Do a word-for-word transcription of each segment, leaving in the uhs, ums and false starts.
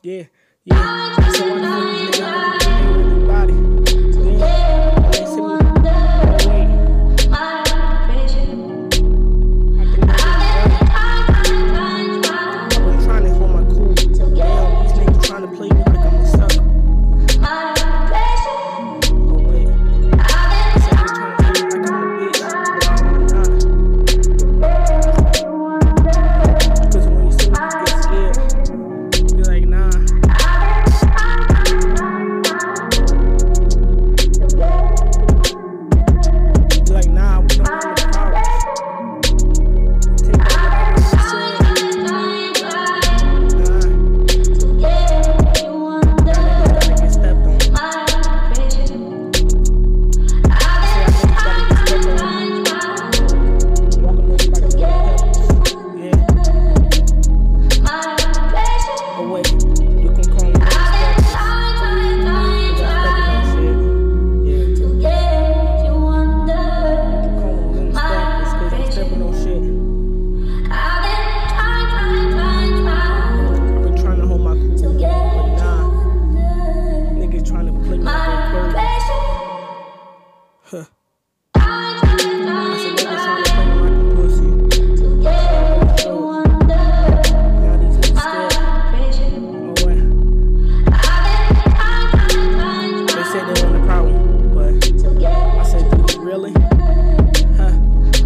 Yeah, yeah. So why the fuck these niggas never pay everybody? Yeah, they see me. Oh wait. I think that's right. I've been trying to hold my cool. Damn, these niggas trying to play me like I'm a sucker. Oh wait. They say they trying to play me like I'm a bitch, but I'm not. Cause when you see me, you get scared. You're like, nah. You're like, nah, we don't want the power. Take that whatever you said. Nah. Y'all niggas gotta get stepped on. I say y'all niggas gotta get stepped on. Walking over like a little pebbles. Yeah. Oh wait, you can call me Inspectors. Cause I stepping on shit. Yeah. You can call me Inspectors cause I'm stepping on shit. I've been trying to hold my cool, but nah. Niggas trying to play me like they crazy. Huh. I said niggas trying to play me like a pussy. Now these niggas scared. Oh wait. They say they want a problem, but I said, do you really? Huh?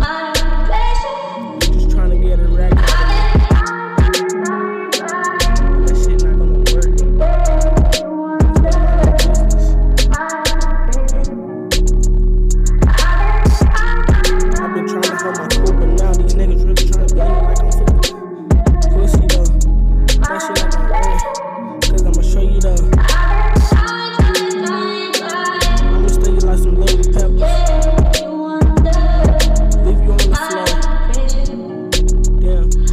You just trying to get a rack out of me. That shit not gonna work. It's none of my business. I've been trying to hold my cool, but now these niggas really trying to play me like I'm fucking pussy though. That shit not gonna work. Cause I'ma show you though. I'ma stay you like some little peppers. Leave you on the floor. Damn.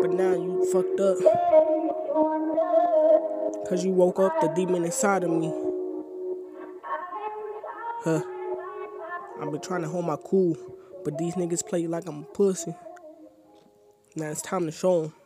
But now you fucked up. Cause you woke up the demon inside of me. Huh. I've been trying to hold my cool, but these niggas play like I'm a pussy. Now it's time to show them.